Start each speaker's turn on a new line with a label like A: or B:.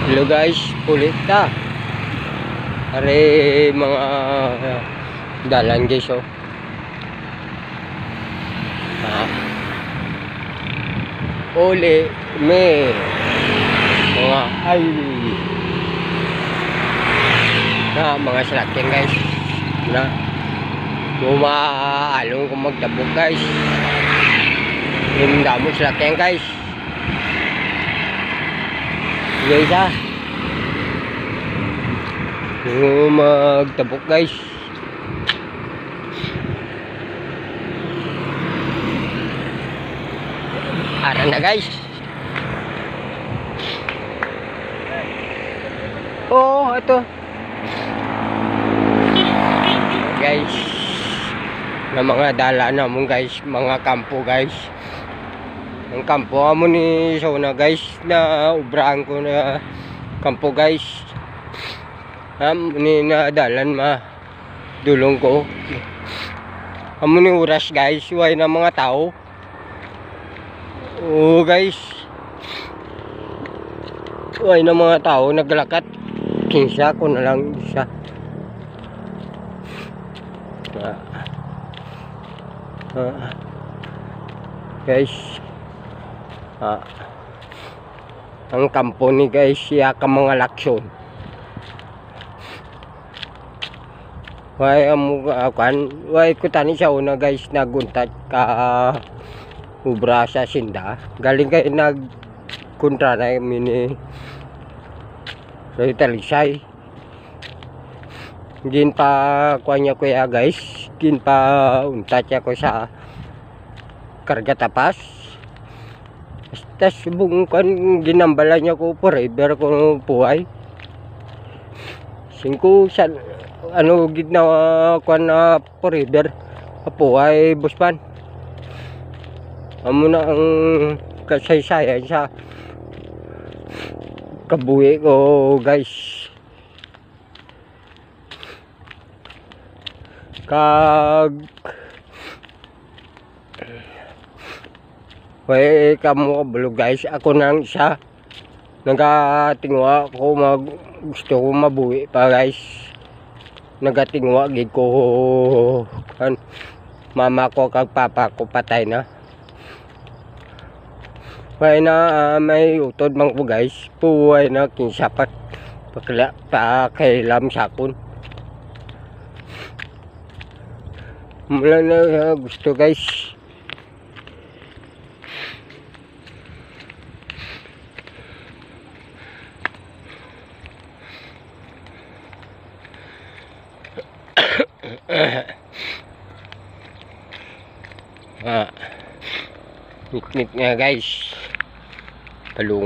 A: Hello guys, ulit na. Are mga dalan guys oh. Uli me mga ay mga salakyan guys. Na along kung magtabok guys. Yung damo salakyan guys. Guys magtabok guys. Aran na guys. Oh, ito guys na mga dala namon guys, mga kampo guys. Ang kampo amo ni Sona guys, na ubraan ko na kampo guys. Ni na dalan ma dulong ko. Amo ni oras guys, way na mga tao. Oh guys, way na mga tao naglakad. Kinsa ko na lang isa. Guys, ang kampo ni guys siya ka mga laksyon. Way way ko tani siya una guys, naguntat ka ubra sa sinda. Galing kay nagkontra na mini so italisay. Gin pa kuanya ko ya guys, gin pa untat ko sa karga tapas. Tas bung kan ginambala niya ko forever ko puhay. 5 sa ano gidna kuan na forever puhay buspan. Amo na ang kasaysayan sa kabuhi ko guys. Way kamo kabulog guys, ako nang isa nagatingwa ko gusto ko mabuhi pa guys. Nagatingwa gid ko kan mama ko kag papa ko patay na. Way na may utod man ko guys, puway na kinsapat pakla pa kailam sakon. Mula na gusto guys. Nit nga guys. Palung